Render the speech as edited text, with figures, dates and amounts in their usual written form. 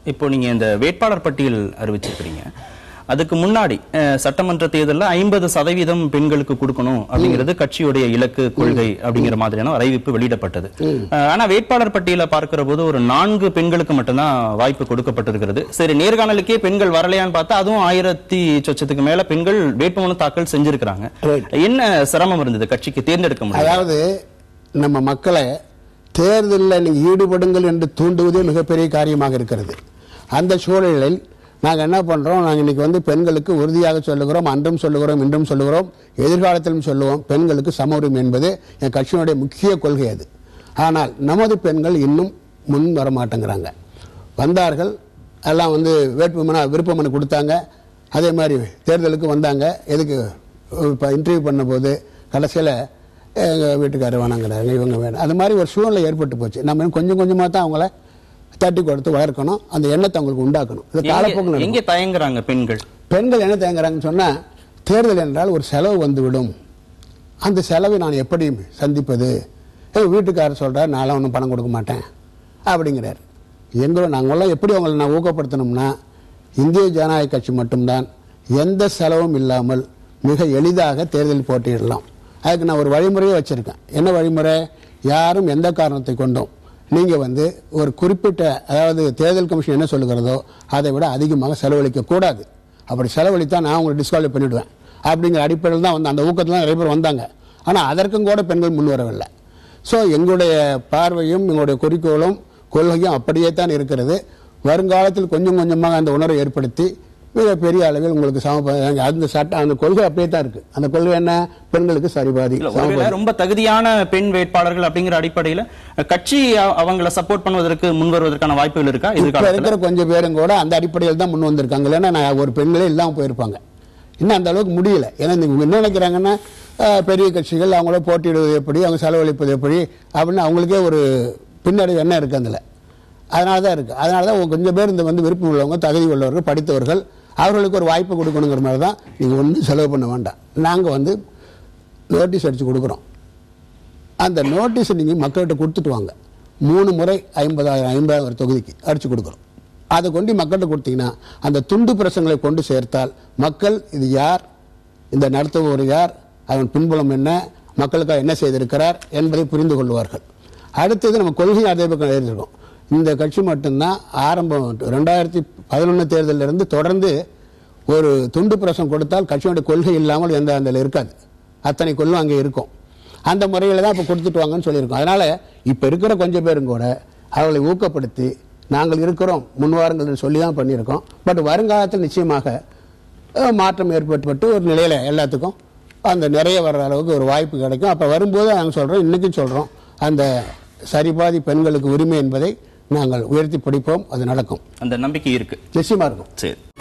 இப்போ நீங்க இந்த வேட்பாளர் பட்டியல் அறிவிச்சிருக்கீங்க, அதுக்கு முன்னாடி சட்டமன்ற தேர்தலில் 50% பெண்களுக்கு கொடுக்கணும் அப்படிங்கிறது கட்சியுடைய இலக்கு கொள்கை அப்படிங்கிற மாதிரியான அறிவிப்பு வெளியிடப்பட்டது. ஆனா வேட்பாளர் பட்டியலை பார்க்கிற போது ஒரு 4 பெண்களுக்கு மட்டும்தான் வாய்ப்பு கொடுக்கப்பட்டிருக்கிறது. சரி, நேர்காணலுக்கே பெண்கள் வரலையான்னு பார்த்தா அதுவும் 1000 சொச்சத்துக்கு மேல பெண்கள் வேட்புமனு தாக்கல் செஞ்சிருக்கிறாங்க. என்ன சிரமம் இருந்தது கட்சிக்கு தேர்ந்தெடுக்க முடியும்? அதாவது நம்ம மக்களை தேர்தலில் ஈடுபடுங்கள் என்று தூண்டுவதே மிகப்பெரிய காரியமாக இருக்கிறது. அந்த சூழலில் நாங்கள் என்ன பண்றோம், நாங்கள் இன்னைக்கு பெண்களுக்கு உறுதியாக சொல்லுகிறோம், அன்றும் சொல்லுகிறோம், இன்றும் சொல்லுகிறோம், எதிர்காலத்திலும் சொல்லுவோம், பெண்களுக்கு சம உரிமை என்பது என் கட்சியினுடைய முக்கிய கொள்கை அது. ஆனால் நமது பெண்கள் இன்னும் முன் வர மாட்டேங்கிறாங்க. வந்தார்கள், எல்லாம் வேட்புமனு விருப்பமனு கொடுத்தாங்க. அதே மாதிரி தேர்தலுக்கு வந்தாங்க. எதுக்கு இப்போ இன்டர்வியூ பண்ணும்போது கடைசியில் எங்கள் வீட்டுக்காரர் வேணாங்கிறாங்க, இவங்க வேணும், அது மாதிரி ஒரு சூழ்நிலை ஏற்பட்டு போச்சு. நம்ம கொஞ்சம் கொஞ்சமாக தான் அவங்கள தட்டி கொடுத்து வளர்க்கணும், அந்த எண்ணத்தை அவங்களுக்கு உண்டாக்கணும். இது காலப்போக்கில் எங்கே தயங்குறாங்க பெண்கள்? பெண்கள் என்ன தயங்குறாங்கன்னு சொன்னா, தேர்தல் என்றால் ஒரு செலவு வந்துவிடும், அந்த செலவை நான் எப்படி சந்திப்பது? வீட்டுக்காரர் சொல்றாரு, நான் ஒன்றும் பணம் கொடுக்க மாட்டேன் அப்படிங்கிறார். நாங்களாம் எப்படி அவங்களை நான் ஊக்கப்படுத்தணும்னா, இந்திய ஜனநாயக கட்சி மட்டும்தான் எந்த செலவும் இல்லாமல் மிக எளிதாக தேர்தலில் போட்டியிடலாம். அதுக்கு நான் ஒரு வழிமுறையை வச்சிருக்கேன். என்ன வழிமுறை? யாரும் எந்த காரணத்தை கொண்டும் நீங்க ஒரு குறிப்பிட்ட, அதாவது தேர்தல் கமிஷன் என்ன சொல்லுகிறதோ அதை விட அதிகமாக செலவழிக்க கூடாது. அப்படி செலவழித்தா நான் உங்களை டிஸ்குவாலிஃபை பண்ணிவிடுவேன் அப்படிங்கிற அடிப்படையில் தான் அந்த ஊக்கத்தில் நிறைய பேர் வந்தாங்க. ஆனால் அதற்கும் கூட பெண்கள் முன் வரவில்லை. ஸோ எங்களுடைய பார்வையும் எங்களுடைய குறிக்கோளும் கொள்கையும் அப்படியே தான் இருக்கிறது. வருங்காலத்தில் கொஞ்சம் கொஞ்சமாக அந்த உணர்வை ஏற்படுத்தி மிகப்பெரிய அளவில் உங்களுக்கு அந்த சட்டம், அந்த கொள்கை அப்படியே தான் இருக்கு. அந்த கொள்கை என்ன? பெண்களுக்கு சரிபாதி. ரொம்ப தகுதியான பெண் வேட்பாளர்கள் அப்படிங்கிற அடிப்படையில் கட்சி அவங்களை சப்போர்ட் பண்ணுவதற்கு முன் வருவதற்கான வாய்ப்புகள் இருக்கா? இருக்கிற கொஞ்சம் பேரும் கூட அந்த அடிப்படையில் தான் முன் வந்திருக்காங்க. இல்லைன்னா ஒரு பெண்களே இல்லாமல் போயிருப்பாங்க. இன்னும் அந்த அளவுக்கு முடியல. ஏன்னா என்ன நினைக்கிறாங்கன்னா, பெரிய கட்சிகள் அவங்கள போட்டியிடுவது எப்படி, அவங்க செலவழிப்பது எப்படி அப்படின்னு அவங்களுக்கே ஒரு பின்னடைவு என்ன இருக்கு அதில். அதனால தான் இருக்கு. அதனால தான் கொஞ்சம் பேர் விருப்பம் உள்ளவங்க, தகுதி உள்ளவர்கள், படித்தவர்கள், அவர்களுக்கு ஒரு வாய்ப்பு கொடுக்கணுங்கிற மாதிரி தான். நீங்கள் ஒன்றும் செலவு பண்ண வேண்டாம். நாங்கள் நோட்டீஸ் அடித்து கொடுக்குறோம். அந்த நோட்டீஸை நீங்கள் மக்கள்கிட்ட கொடுத்துட்டு வாங்க. 3 முறை 50,000 தொகுதிக்கு அடித்து கொடுக்குறோம். அதை கொண்டு மக்கள்கிட்ட கொடுத்தீங்கன்னா அந்த துண்டு பிரசங்களை கொண்டு சேர்த்தால் மக்கள் இது யார், இந்த நடத்துபவர் யார், அவன் பின்புலம் என்ன, மக்களுக்காக என்ன செய்திருக்கிறார் என்பதை புரிந்து கொள்வார்கள். அடுத்தது நம்ம கொள்கை அதே பக்கம் எழுதியிருக்கோம். இந்த கட்சி மட்டும்தான் ஆரம்பம் 2011 தேர்தலில் இருந்து தொடர்ந்து ஒரு துண்டு பிரசம் கொடுத்தால் கட்சியோட கொள்கை இல்லாமல் எந்த அந்த இருக்காது. அத்தனை கொள்ளும் அங்கே இருக்கும். அந்த முறையில் தான் இப்போ கொடுத்துட்டு வாங்கன்னு சொல்லியிருக்கோம். அதனால இப்போ இருக்கிற கொஞ்சம் பேரும் கூட அவர்களை ஊக்கப்படுத்தி நாங்கள் இருக்கிறோம், முன்வாரங்கள் சொல்லி தான் பண்ணியிருக்கோம். பட் வருங்காலத்தில் நிச்சயமாக மாற்றம் ஏற்பட்டு ஒரு நிலையில் எல்லாத்துக்கும் அந்த நிறைய வர்ற அளவுக்கு ஒரு வாய்ப்பு கிடைக்கும். அப்போ வரும்போது நாங்கள் சொல்கிறோம், இன்றைக்கும் சொல்கிறோம், அந்த சரிபாதி பெண்களுக்கு உரிமை என்பதை நாங்கள் உயர்த்தி பிடிப்போம். அது நடக்கும். அந்த நம்பிக்கை இருக்கு, நிச்சயமா இருக்கும். சரி.